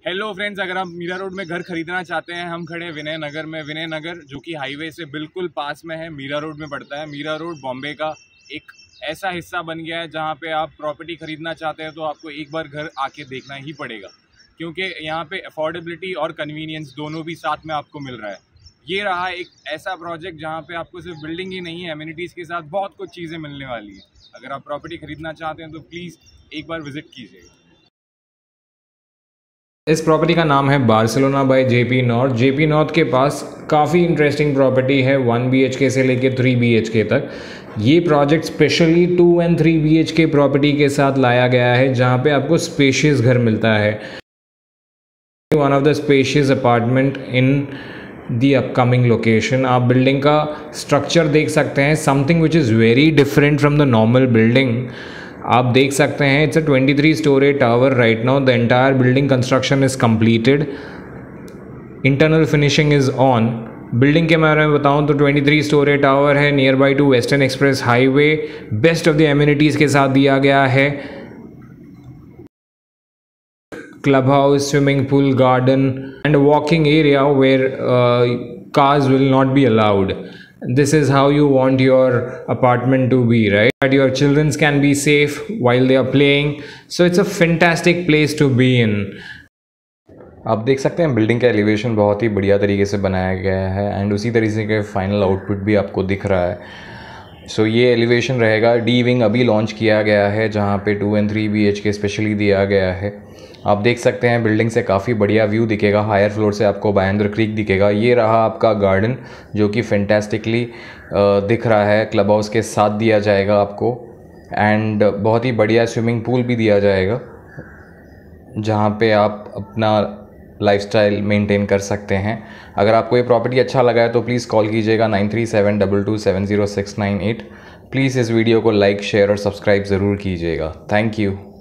Hello friends, अगर आप Meera road में घर खरीदना चाहते हैं, हम खड़े हैं विनय नगर में। विनय नगर जो कि हाईवे से बिल्कुल पास में है, मीरा रोड में पड़ता है। मीरा रोड बॉम्बे का एक ऐसा हिस्सा बन गया है जहां पे आप प्रॉपर्टी खरीदना चाहते हैं तो आपको एक बार घर आके देखना ही पड़ेगा, क्योंकि यहाँ पे अफोर्डेबिलिटी और कन्वीनियंस दोनों भी साथ में आपको मिल रहा है। ये रहा एक ऐसा प्रोजेक्ट जहाँ पे आपको सिर्फ बिल्डिंग ही नहीं है, एमिनिटीज़ के साथ बहुत कुछ चीज़ें मिलने वाली है। अगर आप प्रॉपर्टी खरीदना चाहते हैं तो प्लीज़ एक बार विजिट कीजिएगा। इस प्रॉपर्टी का नाम है Barcelona by JP North. JP North के पास काफ़ी इंटरेस्टिंग प्रॉपर्टी है 1 BHK से लेके 3 BHK तक। ये प्रोजेक्ट स्पेशली 2 and 3 BHK प्रॉपर्टी के साथ लाया गया है, जहाँ पे आपको स्पेशियस घर मिलता है। One of the spacious apartment in the upcoming location. आप बिल्डिंग का स्ट्रक्चर देख सकते हैं, something which is very different from the normal building. आप देख सकते हैं it's a 23 story tower right now. The entire building construction is completed, internal finishing is on. Building के बारे में बताऊं तो 23 story टावर है, nearby to western express highway. Best of the amenities के साथ दिया गया है, club house, swimming pool, garden and walking area where cars will not be allowed. This is how you want your apartment to be, right? That your children can be safe while they are playing. So it's a fantastic place to be in. आप देख सकते हैं building का elevation बहुत ही बढ़िया तरीके से बनाया गया है एंड उसी तरीके के फाइनल आउटपुट भी आपको दिख रहा है। सो ये एलिवेशन रहेगा। डी विंग अभी लॉन्च किया गया है, जहाँ पे 2 and 3 BHK स्पेशली दिया गया है। आप देख सकते हैं बिल्डिंग से काफ़ी बढ़िया व्यू दिखेगा। हायर फ्लोर से आपको बायंदर क्रीक दिखेगा। ये रहा आपका गार्डन जो कि फैंटास्टिकली दिख रहा है, क्लब हाउस के साथ दिया जाएगा आपको। एंड बहुत ही बढ़िया स्विमिंग पूल भी दिया जाएगा, जहाँ पे आप अपना लाइफस्टाइल मेंटेन कर सकते हैं। अगर आपको ये प्रॉपर्टी अच्छा लगा है तो प्लीज़ कॉल कीजिएगा 9372270698। प्लीज़ इस वीडियो को लाइक, शेयर और सब्सक्राइब ज़रूर कीजिएगा। Thank you.